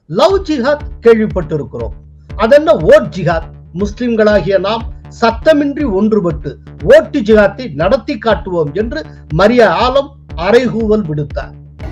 Love jihad கேள்விப்பட்டிருக்கிறோம். அதென்ன vote ஜிஹாத்? முஸ்லிம்களாகிய நாம் சத்தமின்றி ஒன்றுபட்டு ஓட்டு ஜிஹாத்தை நடத்தி காட்டுவோம் என்று மரியா ஆலம் அறைகூவல் விடுத்தார்.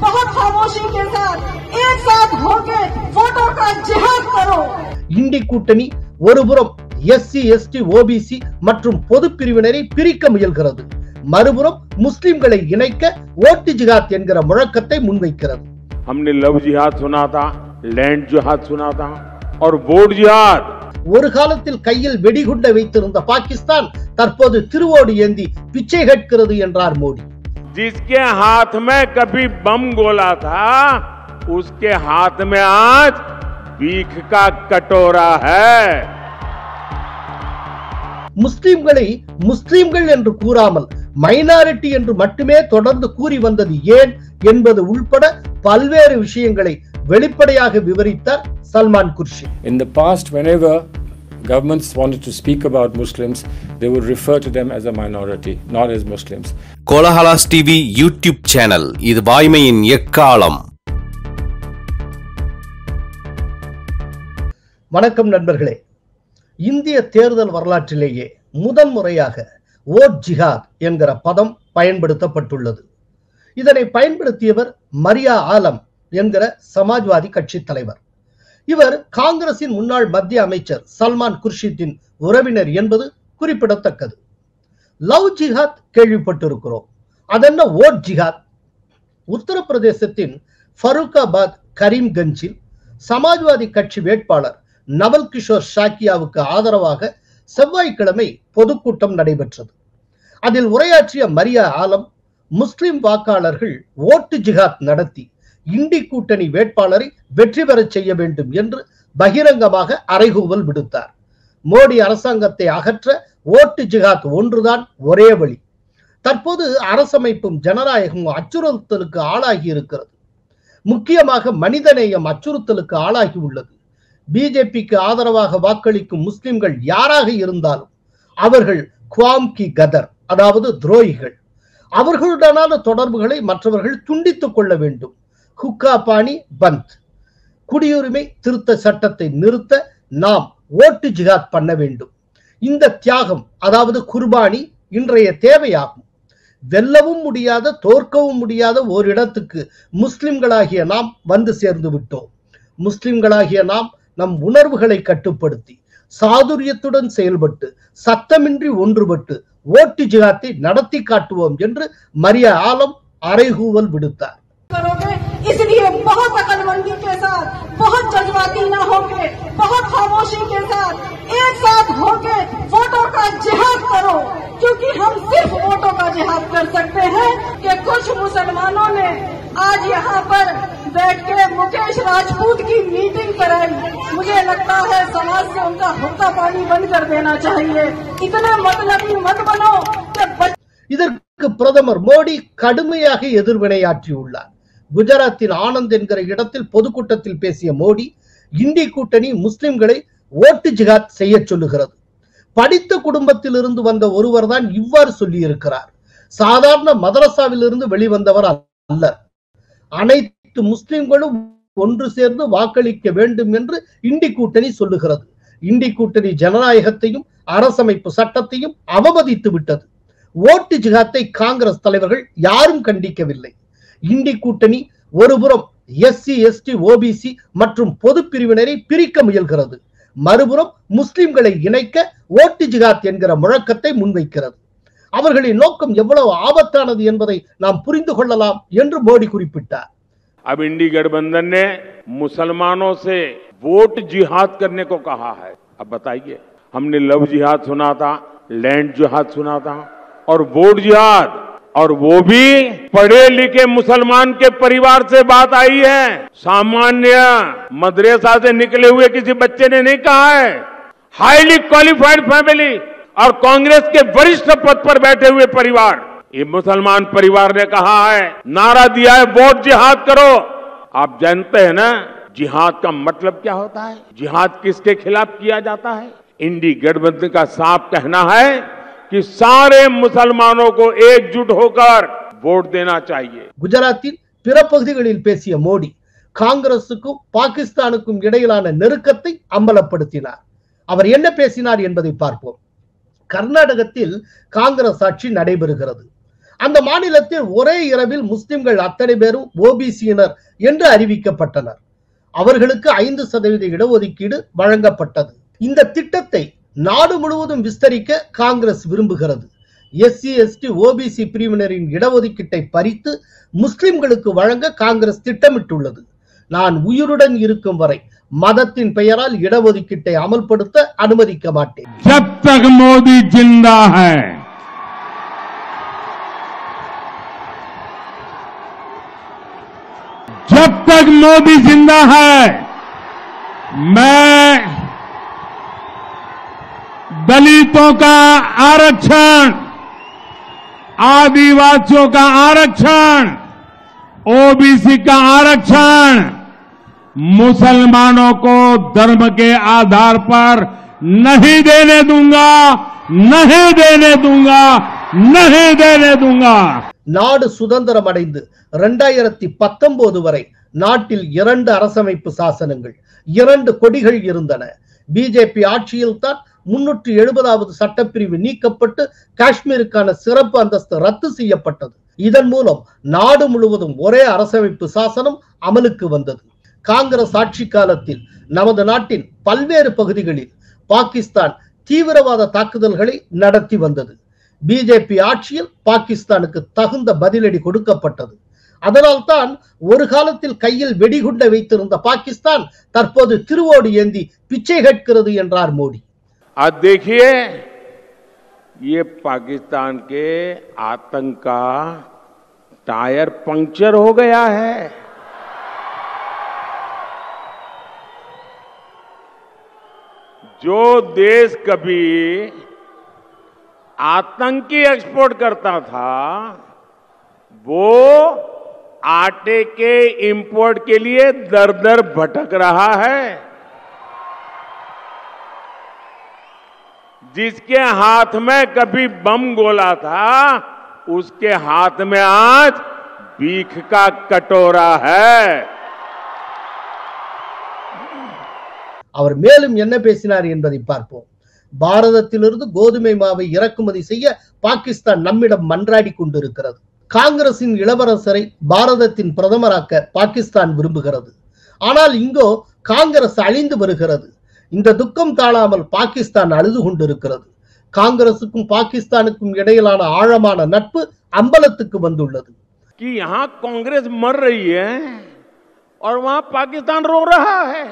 இண்டி கூட்டணி ஒருபுறம் எஸ்சி எஸ்டி ஓபிசி மற்றும் பொது பிரிவினரை பிரிக்க முயல்கிறது, மறுபுறம் முஸ்லிம்களை இணைக்க ஓட்டு ஜிஹாத் என்கிற முழக்கத்தை முன்வைக்கிறது. हमने लव जिहाद सुना था, लैंड जिहाद सुना था और वोट जिहाद. ஒரு காலத்தில் கையில் வெடிகுண்டை வைத்திருந்த பாகிஸ்தான் தற்போது திருவோடு ஏந்தி பிச்சை கேட்கிறது என்றார் மோடி. जिसके हाथ में कभी बम गोला था, उसके हाथ में आज बीख का कटोरा है. முஸ்லிம்களை முஸ்லிம்கள் என்று கூறாமல் மைனாரிட்டி என்று மட்டுமே தொடர்ந்து கூறி வந்தது ஏன் என்பது உள்பட பல்வேறு விஷயங்களை வெளிப்படையாக விவரித்தார் Salman Khurshid. In the past, whenever governments wanted to speak about Muslims, they would refer to them as a minority, not as Muslims. Kolahalas TV YouTube channel, இது வாய்மையின் எக்காலம். வணக்கம் நண்பர்களே. இந்திய தேர்தல் வரலாற்றிலேயே முதன்முறையாக ஓட் ஜிஹாத் என்கிற பதம் பயன்படுத்தப்பட்டுள்ளது. இதனை பயன்படுத்தியவர் மரியா ஆலம் என்கிற சமாஜ்வாதி கட்சி தலைவர். இவர் காங்கிரசின் முன்னாள் மத்திய அமைச்சர் சல்மான் குர்ஷித்தின் உறவினர் என்பது குறிப்பிடத்தக்கது. லவ் ஜிஹாத் கேள்விப்பட்டிருக்கிறோம். அதென்ன ஓட் ஜிஹாத்? உத்தரப்பிரதேசத்தின் ஃபரூக்காபாத் கரீம்கஞ்சில் சமாஜ்வாதி கட்சி வேட்பாளர் நவல் கிஷோர் ஷாக்கியாவுக்கு ஆதரவாக செவ்வாய்க்கிழமை பொதுக்கூட்டம் நடைபெற்றது. அதில் உரையாற்றிய மரியா ஆலம், முஸ்லிம் வாக்காளர்கள் ஓட்டு ஜிஹாத் நடத்தி இண்டி கூட்டணி வேட்பாளரை வெற்றி பெறச் செய்ய வேண்டும் என்று பகிரங்கமாக அறைகூவல் விடுத்தார். மோடி அரசாங்கத்தை அகற்ற ஓட்டு ஜிஹாத் ஒன்றுதான் ஒரே வழி. தற்போது அரசமைப்பும் ஜனநாயகமும் அச்சுறுத்தலுக்கு ஆளாகி இருக்கிறது. முக்கியமாக மனிதநேயம் அச்சுறுத்தலுக்கு ஆளாகி உள்ளது. பிஜேபிக்கு ஆதரவாக வாக்களிக்கும் முஸ்லிம்கள் யாராக இருந்தாலும் அவர்கள் குவாம் கி கதர், அதாவது துரோகிகள். அவர்களுடனான தொடர்புகளை மற்றவர்கள் துண்டித்துக் கொள்ள வேண்டும். ஹுக்கா பாணி பந்த். குடியுரிமை திருத்த சட்டத்தை நிறுத்த நாம் ஓட்டு ஜிஹாத் பண்ண வேண்டும். இந்த தியாகம், அதாவது குர்பானி, இன்றைய தேவையாகும். வெல்லவும் முடியாத, தோற்கவும் முடியாத ஓரிடத்துக்கு முஸ்லிம்களாகிய நாம் வந்து சேர்ந்து விட்டோம். முஸ்லிம்களாகிய நாம் நம் உணர்வுகளை கட்டுப்படுத்தி சாதுரியத்துடன் செயல்பட்டு சத்தமின்றி ஒன்றுபட்டு ஓட்டு ஜிஹாத்தை நடத்தி காட்டுவோம் என்று மரியா ஆலம் அறைகூவல் விடுத்தார். इसलिए बहुत अकलमंदी के साथ, बहुत जज्बाती न होके, बहुत खामोशी के साथ एक साथ होके वोटों का जिहाद करो, क्योंकि हम सिर्फ वोटों का जिहाद कर सकते हैं कि कुछ मुसलमानों ने आज यहाँ पर बैठ के मुकेश राजपूत की मीटिंग कराई. मुझे लगता है समाज से उनका हुक्का पानी बंद कर देना चाहिए. इतना मतलबी मत बनो कि இதற்கு பிரதமர் மோடி கடுமையாக எதிர்வினையாற்றியுள்ளார். குஜராத்தின் ஆனந்த் என்கிற இடத்தில் பொதுக்கூட்டத்தில் பேசிய மோடி, இண்டி கூட்டணி முஸ்லிம்களை ஓட்டு ஜிஹாத் செய்ய சொல்லுகிறது. படித்த குடும்பத்தில் இருந்து வந்த ஒருவர் தான் இவ்வாறு சொல்லி இருக்கிறார். சாதாரண மதரசாவில் இருந்து வெளிவந்தவர் அல்ல. அனைத்து முஸ்லிம்களும் ஒன்று சேர்ந்து வாக்களிக்க வேண்டும் என்று இண்டி கூட்டணி சொல்லுகிறது. இண்டி கூட்டணி ஜனநாயகத்தையும் அரசமைப்பு சட்டத்தையும் அவமதித்து விட்டது. ஓட்டு ஜிஹாத்தை காங்கிரஸ் தலைவர்கள் யாரும் கண்டிக்கவில்லை. இண்டி கூட்டணி ஒருபுறம் எஸ்சி எஸ்டி ஓபிசி மற்றும் பொது பிரிவினரை பிரிக்க முயல்கிறது, மறுபுறம் முஸ்லிம்களை இணைக்க ஓட்டு ஜிஹாத் என்கிற முழக்கத்தை முன்வைக்கிறது. அவர்களின் நோக்கம் எவ்வளவு ஆபத்தானது என்பதை நாம் புரிந்து கொள்ளலாம் என்று மோடி குறிப்பிட்டார். अब इंडी गठबंधन ने मुसलमानों से वोट जिहाद करने को कहा है. अब बताइए, हमने लव जिहाद सुना था, लैंड जिहाद सुना था और वोट जिहाद, और वो भी पढ़े लिखे मुसलमान के परिवार से बात आई है. सामान्य मदरसा से निकले हुए किसी बच्चे ने नहीं कहा है. हाईली क्वालिफाइड फैमिली और कांग्रेस के वरिष्ठ पद पर बैठे हुए परिवार, ये मुसलमान परिवार ने कहा है, नारा दिया है वोट जिहाद करो. आप जानते हैं ना जिहाद का मतलब क्या होता है? जिहाद किसके खिलाफ किया जाता है? इंडी गठबंधन का साफ कहना है कि सारे मुसलमानों को एकजुट होकर वोट देना चाहिए. குஜராத்தில் பிற பகுதிகளில் பேசிய மோடி, காங்கிரசுக்கும் பாகிஸ்தானுக்கும் இடையிலான நெருக்கத்தை அம்பலப்படுத்தினார். அவர் என்ன பேசினார் என்பதை பார்ப்போம். கர்நாடகத்தில் காங்கிரஸ் ஆட்சி நடைபெறுகிறது. அந்த மாநிலத்தில் ஒரே இரவில் முஸ்லிம்கள் அத்தனை பேரும் ஓபிசியினர் என்று அறிவிக்கப்பட்டனர். அவர்களுக்கு 5% இடஒதுக்கீடு வழங்கப்பட்டது. இந்த திட்டத்தை நாடு முழுவதும் விஸ்தரிக்க காங்கிரஸ் விரும்புகிறது. எஸ்சி எஸ்டி ஓபிசி பிரிவினரின் இடஒதுக்கீட்டை பறித்து முஸ்லிம்களுக்கு வழங்க காங்கிரஸ் திட்டமிட்டுள்ளது. நான் உயிருடன் இருக்கும் வரை மதத்தின் பெயரால் இடஒதுக்கீட்டை அமல்படுத்த அனுமதிக்க மாட்டேன். जब तक मोदी जिंदा है, जब तक मोदी जिंदा है, मैं दलितों का आरक्षण, आदिवासियों का आरक्षण, ओबीसी का आरक्षण, मुसलमानों को धर्म के आधार पर नहीं देने दूंगा, नहीं देने दूंगा, नहीं देने दूंगा. நாடு சுதந்திரம் அடைந்து 2019 வரை நாட்டில் 2 அரசமைப்பு சாசனங்கள், 2 கொடிகள் இருந்தன. பிஜேபி ஆட்சியில் தான் 370வது சட்டப்பிரிவு நீக்கப்பட்டு காஷ்மீருக்கான சிறப்பு அந்தஸ்து ரத்து செய்யப்பட்டது. இதன் மூலம் நாடு முழுவதும் ஒரே அரசமைப்பு சாசனம் அமலுக்கு வந்தது. காங்கிரஸ் ஆட்சி காலத்தில் நமது நாட்டின் பல்வேறு பகுதிகளில் பாகிஸ்தான் தீவிரவாத தாக்குதல்களை நடத்தி வந்தது. பிஜேபி ஆட்சியில் பாகிஸ்தானுக்கு தகுந்த பதிலடி கொடுக்கப்பட்டது. அதனால் தான் ஒரு காலத்தில் கையில் வெடிகுண்டை வைத்திருந்த பாகிஸ்தான் தற்போது திருவோடு ஏந்தி பிச்சை கேட்கிறது என்றார் மோடி. आज देखिए, ये पाकिस्तान के आतंक का टायर पंक्चर हो गया है. जो देश कभी आतंकी एक्सपोर्ट करता था, वो आटे के इंपोर्ट के लिए दर दर भटक रहा है. जिसके हाथ में कभी बम गोला था, उसके हाथ में आज भीख का कटोरा है. அவர் மேலும் என்ன பேசினார் என்பதை பார்ப்போம். பாரதத்திலிருந்து கோதுமை மாவை இறக்குமதி செய்ய பாகிஸ்தான் நம்மிடம் மன்றாடி கொண்டிருக்கிறது. காங்கிரசின் இளவரசரை பாரதத்தின் பிரதமராக்க பாகிஸ்தான் விரும்புகிறது. ஆனால் இங்கோ காங்கிரஸ் அழிந்து வருகிறது. இந்த துக்கம் தாழாமல் பாகிஸ்தான் அழுது கொண்டிருக்கிறது. காங்கிரசுக்கும் பாகிஸ்தானுக்கும் இடையிலான ஆழமான நட்பு அம்பலத்துக்கு வந்துள்ளது. कि यहां कांग्रेस मर रही है और वहां पाकिस्तान रो रहा है.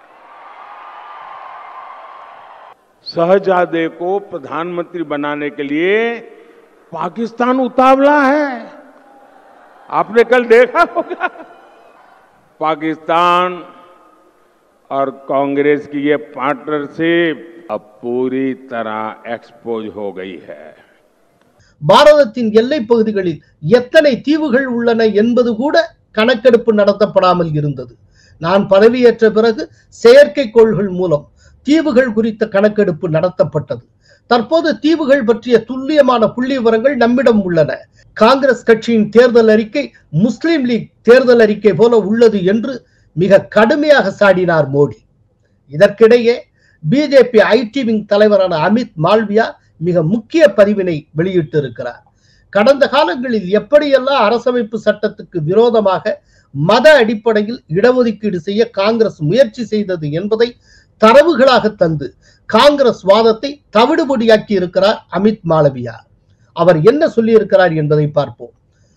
शहजादे को प्रधानमंत्री बनाने के लिए पाकिस्तान उतावला है. आपने कल देखा होगा. पाकिस्तान और कांग्रेस की ये पार्टनरशिप अब पूरी तरह एक्सपोज हो गई है. பாரதத்தின் எல்லை பகுதிகளில் எத்தனை தீவுகள் உள்ளன என்பது கூட கணக்கெடுப்பு நடத்தப்படாமல் இருந்தது. நான் பதவியேற்ற பிறகு செயற்கைக்கோள்கள் மூலம் தீவுகள் குறித்த கணக்கெடுப்பு நடத்தப்பட்டது. தற்போது தீவுகள் பற்றிய துல்லியமான புள்ளி விவரங்கள் நம்மிடம் உள்ளன. காங்கிரஸ் கட்சியின் தேர்தல் அறிக்கை முஸ்லிம் லீக் தேர்தல் அறிக்கை போல உள்ளது என்று மிக கடுமையாக சாடினார் மோடி. இதற்கிடையே பிஜேபி ஐடி விங் தலைவரான அமித் மால்வியா மிக முக்கிய பதிவினை வெளியிட்டிருக்கிறார். கடந்த காலங்களில் எப்படியெல்லாம் அரசமைப்பு சட்டத்துக்கு விரோதமாக மத அடிப்படையில் இடஒதுக்கீடு செய்ய காங்கிரஸ் முயற்சி செய்தது என்பதை தரவுகளாக தந்து காங்கிரஸ் வாதத்தை தவிடுபொடியாக்கி இருக்கிறார் அமித் மாலவியா. அவர் என்ன சொல்லி இருக்கிறார் என்பதை பார்ப்போம்.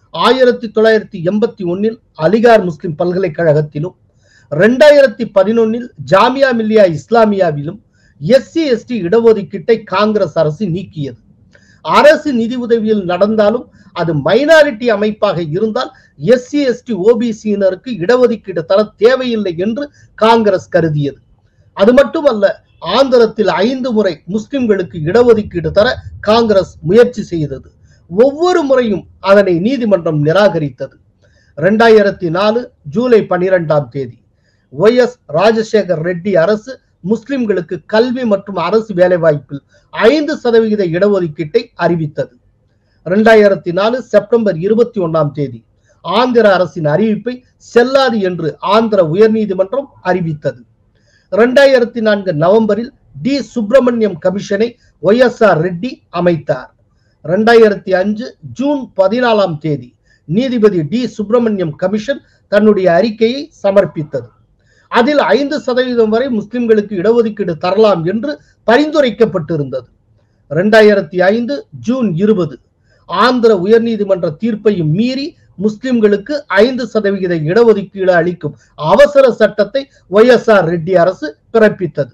1981 அலிகார் முஸ்லிம் பல்கலைக்கழகத்திலும் 2011 ஜாமியா மில்லியா இஸ்லாமியாவிலும் எஸ்சி எஸ்டி இடஒதுக்கீட்டை காங்கிரஸ் அரசு நீக்கியது. அரசு நிதி உதவியில் நடந்தாலும் அது மைனாரிட்டி அமைப்பாக இருந்தால் எஸ்சி எஸ்டி ஓபிசியினருக்கு இடஒதுக்கீடு தர தேவையில்லை என்று காங்கிரஸ் கருதியது. அது மட்டுமல்ல, ஆந்திரத்தில் 5 முறை முஸ்லிம்களுக்கு இடஒதுக்கீடு தர காங்கிரஸ் முயற்சி செய்தது. ஒவ்வொரு முறையும் அதனை நீதிமன்றம் நிராகரித்தது. 2004 ஜூலை 12ஆம் தேதி ஒய்.எஸ். ராஜசேகர் ரெட்டி அரசு முஸ்லிம்களுக்கு கல்வி மற்றும் அரசு வேலைவாய்ப்பில் 5% இடஒதுக்கீட்டை அறிவித்தது. 2004 செப்டம்பர் 21ஆம் தேதி ஆந்திர அரசின் அறிவிப்பை செல்லாது என்று ஆந்திர உயர்நீதிமன்றம் அறிவித்தது. 2004 நவம்பரில் டி சுப்பிரமணியம் கமிஷனை YSR ரெட்டி அமைத்தார். 2005 ஜூன் 14ஆம் தேதி நீதிபதி டி சுப்பிரமணியம் கமிஷன் தன்னுடைய அறிக்கையை சமர்ப்பித்தது. அதில் 5% வரை முஸ்லிம்களுக்கு இடஒதுக்கீடு தரலாம் என்று பரிந்துரைக்கப்பட்டிருந்தது. 2005 ஜூன் 20 ஆந்திர உயர்நீதிமன்ற தீர்ப்பையும் மீறி முஸ்லிம்களுக்கு 5% இடஒதுக்கீடு அளிக்கும் அவசர சட்டத்தை YSR ரெட்டி அரசு பிறப்பித்தது.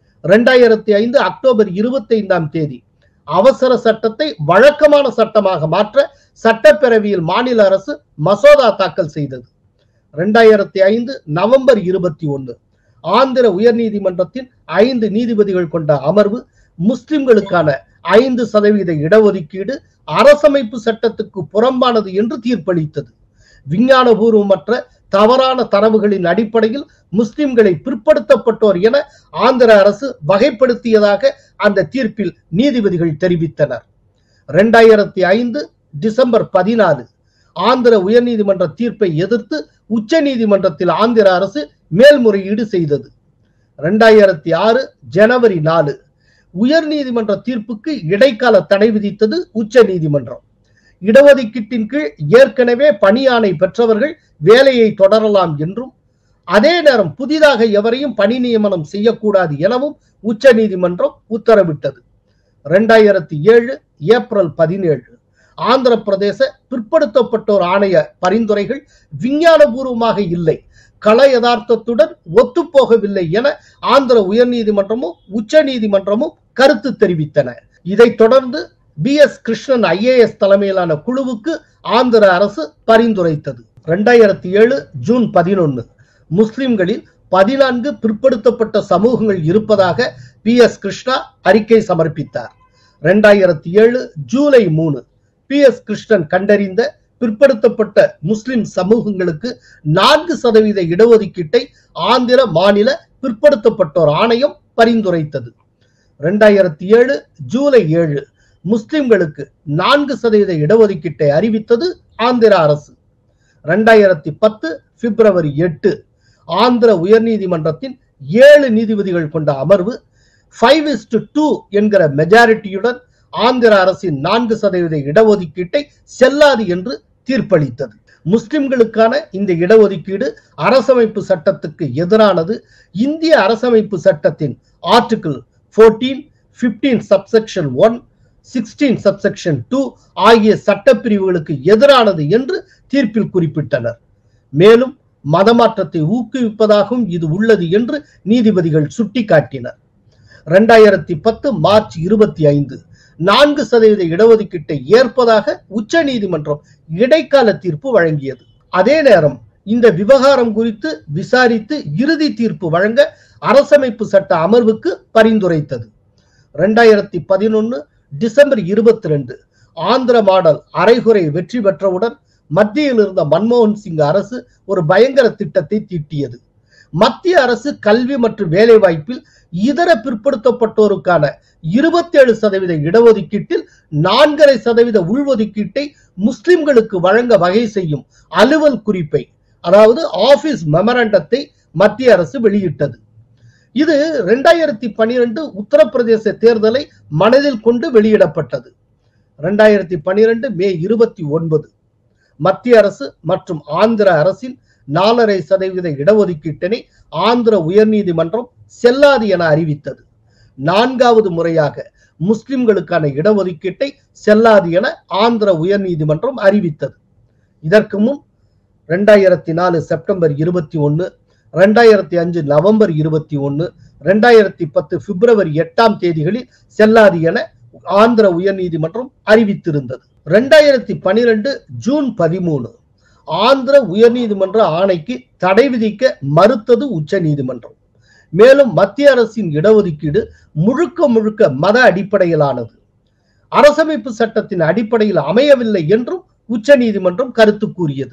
2005 அக்டோபர் 25ஆம் தேதி அவசர சட்டத்தை வழக்கமான சட்டமாக மாற்ற சட்டப்பேரவையில் மாநில அரசு மசோதா தாக்கல் செய்தது. 2005 நவம்பர் 21 ஆந்திர உயர்நீதிமன்றத்தின் 5 நீதிபதிகள் கொண்ட அமர்வு முஸ்லிம்களுக்கான 5% இடஒதுக்கீடு அரசமைப்பு சட்டத்துக்கு புறம்பானது என்று தீர்ப்பளித்தது. விஞ்ஞானபூர்வமற்ற தவறான தரவுகளின் அடிப்படையில் முஸ்லிம்களை பிற்படுத்தப்பட்டோர் என ஆந்திர அரசு வகைப்படுத்தியதாக அந்த தீர்ப்பில் நீதிபதிகள் தெரிவித்தனர். 2005 டிசம்பர் 14 ஆந்திர உயர்நீதிமன்ற தீர்ப்பை எதிர்த்து உச்ச நீதிமன்றத்தில் ஆந்திர அரசு மேல்முறையீடு செய்தது. 2006 ஜனவரி 4 உயர்நீதிமன்ற தீர்ப்புக்கு இடைக்கால தடை விதித்தது உச்ச நீதிமன்றம். இடஒதுக்கீட்டின் கீழ் ஏற்கனவே பணியாணை பெற்றவர்கள் வேலையை தொடரலாம் என்றும் அதே நேரம் புதிதாக எவரையும் பணி நியமனம் செய்யக்கூடாது எனவும் உச்ச நீதிமன்றம் உத்தரவிட்டது. 2007 ஏப்ரல் 17 ஆந்திர பிரதேச பிற்படுத்தப்பட்டோர் ஆணைய பரிந்துரைகள் விஞ்ஞானபூர்வமாக இல்லை, கள யதார்த்தத்துடன் ஒத்துப்போகவில்லை என ஆந்திர உயர்நீதிமன்றமும் உச்ச நீதிமன்றமும் கருத்து தெரிவித்தன. இதைத் தொடர்ந்து BS கிருஷ்ணன் IAS தலைமையிலான குழுவுக்கு ஆந்திர அரசு பரிந்துரைத்தது. 2007 ஜூன் 11 முஸ்லிம்களில் 14 பிற்படுத்தப்பட்ட சமூகங்கள் இருப்பதாக PS கிருஷ்ணா அறிக்கை சமர்ப்பித்தார். 2007 ஜூலை 3 PS கிருஷ்ணன் கண்டறிந்த பிற்படுத்தப்பட்ட முஸ்லிம் சமூகங்களுக்கு 4% இடஒதுக்கீட்டை ஆந்திர மாநில பிற்படுத்தப்பட்டோர் ஆணையம் பரிந்துரைத்தது. 2007 ஜூலை 7 முஸ்லிம்களுக்கு 4% இடஒதுக்கீட்டை அறிவித்தது ஆந்திர அரசு. 2010 பிப்ரவரி 8 ஆந்திர உயர்நீதிமன்றத்தின் 7 நீதிபதிகள் கொண்ட அமர்வு 5:2 என்கிற மெஜாரிட்டியுடன் ஆந்திர அரசின் 4% இடஒதுக்கீட்டை செல்லாது என்று தீர்ப்பளித்தது. முஸ்லிம்களுக்கான இந்த இடஒதுக்கீடு அரசமைப்பு சட்டத்துக்கு எதிரானது. இந்திய அரசமைப்பு சட்டத்தின் ஆர்டிகிள் 14, 15 சப்செக்ஷன் 1, 16 சப்செக்ஷன் 2 ஆகிய சட்டப்பிரிவுகளுக்கு எதிரானது என்று தீர்ப்பில் குறிப்பிட்டனர். மேலும் மதமாற்றத்தை ஊக்குவிப்பதாகவும் இது உள்ளது என்று நீதிபதிகள் சுட்டிக்காட்டினர். 2010 மார்ச் 25 4% இடஒதுக்கீட்டை ஏற்பதாக உச்ச நீதிமன்றம் இடைக்கால தீர்ப்பு வழங்கியது. அதே நேரம் இந்த விவகாரம் குறித்து விசாரித்து இறுதி தீர்ப்பு வழங்க அரசமைப்பு சட்ட அமர்வுக்கு பரிந்துரைத்தது. 2011 டிசம்பர் 22 ஆந்திர மாடல் அரைகுறை வெற்றி பெற்றவுடன் மத்தியில் இருந்த மன்மோகன் சிங் அரசு ஒரு பயங்கர திட்டத்தை தீட்டியது. மத்திய அரசு கல்வி மற்றும் வேலை வாய்ப்பில் இதர பிற்படுத்தப்பட்டோருக்கான 27% இடஒதுக்கீட்டில் 4.5% உள்ஒதுக்கீட்டை முஸ்லிம்களுக்கு வழங்க வகை செய்யும் அலுவல் குறிப்பை, அதாவது ஆபீஸ் மெமரண்டத்தை மத்திய அரசு வெளியிட்டது. இது 2012 உத்தரப்பிரதேச தேர்தலை மனதில் கொண்டு வெளியிடப்பட்டது. 2012 மே 29 மத்திய அரசு மற்றும் ஆந்திர அரசின் 4.5% இடஒதுக்கீட்டினை ஆந்திர உயர்நீதிமன்றம் செல்லாது என அறிவித்தது. 4வது முறையாக முஸ்லிம்களுக்கான இடஒதுக்கீட்டை செல்லாது என ஆந்திர உயர்நீதிமன்றம் அறிவித்தது. இதற்கு முன் 2004 செப்டம்பர் 21, 2005 நவம்பர் 21, 2010 பிப்ரவரி 8ஆம் தேதிகளில் செல்லாது என ஆந்திர உயர்நீதிமன்றம் அறிவித்திருந்தது. 2012 ஜூன் 13 ஆந்திர உயர்நீதிமன்ற ஆணைக்கு தடை விதிக்க மறுத்தது உச்ச நீதிமன்றம். மேலும் மத்திய அரசின் இடஒதுக்கீடு முழுக்க முழுக்க மத அடிப்படையிலானது, அரசமைப்பு சட்டத்தின் அடிப்படையில் அமையவில்லை என்றும் உச்ச நீதிமன்றம் கருத்து கூறியது.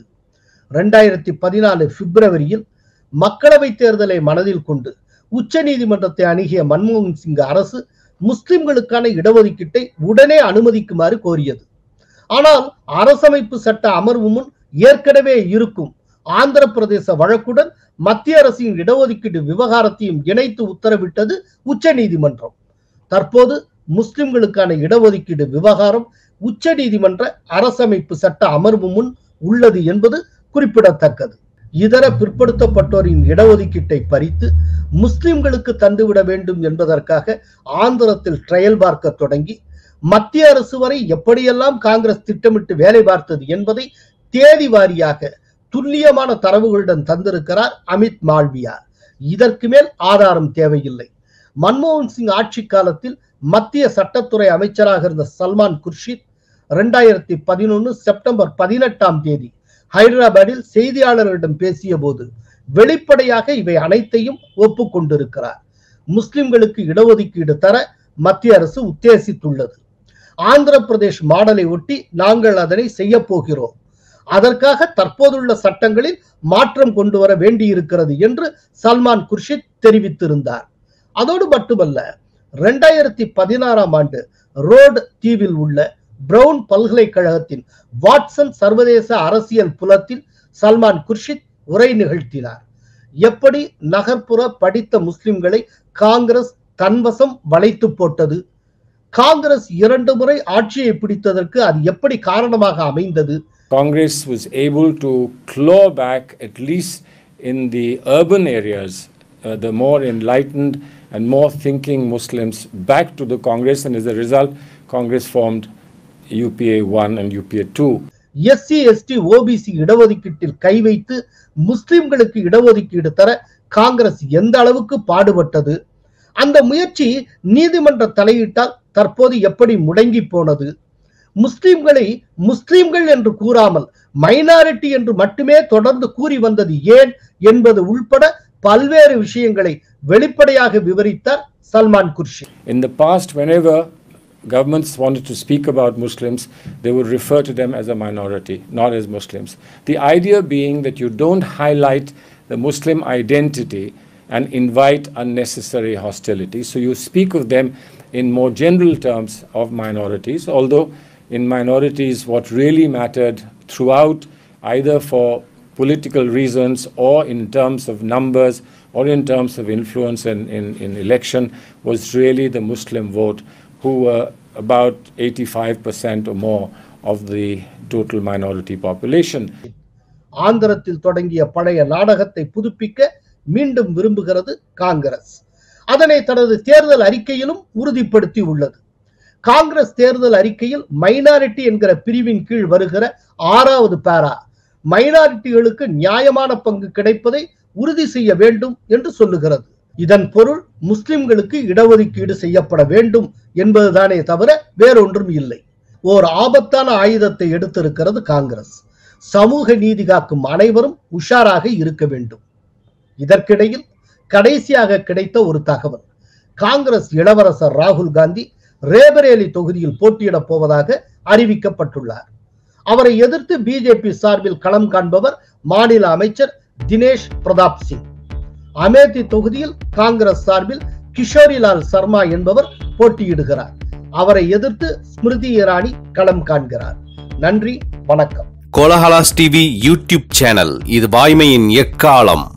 2014 பிப்ரவரியில் மக்களவை தேர்தலை மனதில் கொண்டு உச்ச நீதிமன்றத்தை அணுகிய மன்மோகன் சிங் அரசு முஸ்லிம்களுக்கான இடஒதுக்கீட்டை உடனே அனுமதிக்குமாறு கோரியது. ஆனால் அரசமைப்பு சட்ட அமர்வு முன் ஏற்கனவே இருக்கும் ஆந்திர பிரதேச வழக்குடன் மத்திய அரசின் இடஒதுக்கீடு விவகாரத்தையும் இணைத்து உத்தரவிட்டது உச்ச நீதிமன்றம். தற்போது முஸ்லிம்களுக்கான இடஒதுக்கீடு விவகாரம் உச்ச நீதிமன்ற அரசமைப்பு சட்ட அமர்வு முன் உள்ளது என்பது குறிப்பிடத்தக்கது. இதர பிற்படுத்தப்பட்டோரின் இடஒதுக்கீட்டை பறித்து முஸ்லிம்களுக்கு தந்துவிட வேண்டும் என்பதற்காக ஆந்திரத்தில் ட்ரையல் பார்க்க தொடங்கி மத்திய அரசு வரை எப்படியெல்லாம் காங்கிரஸ் திட்டமிட்டு வேலை பார்த்தது என்பதை தேதி வாரியாக துல்லியமான தரவுகளுடன் தந்திருக்கிறார் அமித் மால்வியா. இதற்கு மேல் ஆதாரம் தேவையில்லை. மன்மோகன் சிங் ஆட்சி காலத்தில் மத்திய சட்டத்துறை அமைச்சராக இருந்த சல்மான் குர்ஷித் 2011 செப்டம்பர் 18 ஹைதராபாத்தில் செய்தியாளர்களிடம் பேசிய போது வெளிப்படையாக இவை அனைத்தையும் ஒப்புக்கொண்டிருக்கிறார். முஸ்லிம்களுக்கு இடஒதுக்கீடு தர மத்திய அரசு உத்தேசித்துள்ளது. ஆந்திர பிரதேஷ் மாடலை ஒட்டி நாங்கள் அதனை செய்ய போகிறோம். அதற்காக தற்போதுள்ள சட்டங்களில் மாற்றம் கொண்டு வர வேண்டியிருக்கிறது என்று சல்மான் குர்ஷித் தெரிவித்திருந்தார். அதோடு மட்டுமல்ல, 2016 ரோடு தீவில் உள்ள பிரவுன் பல்கலைக்கழகத்தின் வாட்சன் சர்வதேச அரசியல் புலத்தில் சல்மான் குர்ஷித் உரை நிகழ்த்தினார். எப்படி நகர்ப்புற படித்த முஸ்லிம்களை காங்கிரஸ் தன்வசம் வளைத்து போட்டது, காங்கிரஸ் 2 முறை ஆட்சியை பிடித்ததற்கு அது எப்படி காரணமாக அமைந்தது. Congress was able to claw back, at least in the urban areas, the more enlightened and more thinking Muslims back to the Congress, and as a result, Congress formed UPA 1 and UPA 2. SC ST OBC இடஒதுக்கீட்டில் கை வைத்து முஸ்லிம்களுக்கு இடஒதுக்கீடு தர காங்கிரஸ் எந்த அளவுக்கு பாடுபட்டது, அந்த முயற்சி நீதிமன்ற தலையிட்டால் தற்போது எப்படி முடங்கி போனது, முஸ்லிம்களை முஸ்லிம்கள் என்று கூறாமல் மைனாரிட்டி என்று மட்டுமே தொடர்ந்து கூறி வந்தது ஏன் என்பது உள்பட பல்வேறு விஷயங்களை வெளிப்படையாக விவரித்தார் Salman Khurshid. In the past, whenever governments wanted to speak about Muslims, they would refer to them as a minority, not as Muslims. The idea being that you don't highlight the Muslim identity and invite unnecessary hostility. So you speak of them in more general terms of minorities, although in minorities what really mattered throughout, either for political reasons or in terms of numbers or in terms of influence in election, was really the Muslim vote, who were about 85% or more of the total minority population. ஆந்திரத்தில் தொடங்கிய பழைய நாடகத்தை புதுப்பிக்க மீண்டும் விரும்புகிறது காங்கிரஸ். அதனை தனது தேர்தல் அறிக்கையிலும் உறுதிப்படுத்தி உள்ளது. காங்கிரஸ் தேர்தல் அறிக்கையில் மைனாரிட்டி என்கிற பிரிவின் கீழ் வருகிற 6வது பாரா மைனாரிட்டிகளுக்கு நியாயமான பங்கு கிடைப்பதை உறுதி செய்ய வேண்டும் என்று சொல்லுகிறது. இதன் பொருள் முஸ்லிம்களுக்கு இடஒதுக்கீடு செய்யப்பட வேண்டும் என்பதுதானே தவிர வேறொன்றும் இல்லை. ஓர் ஆபத்தான ஆயுதத்தை எடுத்திருக்கிறது காங்கிரஸ். சமூக நீதி காக்கும் அனைவரும் உஷாராக இருக்க வேண்டும். இதற்கிடையில் கடைசியாக கிடைத்த ஒரு தகவல், காங்கிரஸ் இளவரசர் ராகுல் காந்தி ரேபரேலி தொகுதியில் போட்டியிடப் போவதாக அறிவிக்கப்பட்டுள்ளார். அவரை எதிர்த்து பிஜேபி சார்பில் களம் காண்பவர் மாநில அமைச்சர் தினேஷ் பிரதாப் சிங். அமேதி தொகுதியில் காங்கிரஸ் சார்பில் கிஷோரிலால் சர்மா என்பவர் போட்டியிடுகிறார். அவரை எதிர்த்து ஸ்மிருதி இரானி களம் காண்கிறார். நன்றி, வணக்கம். கோலஹலாஸ் டிவி யூடியூப் சேனல், இது வாய்மையின் எக்காலம்.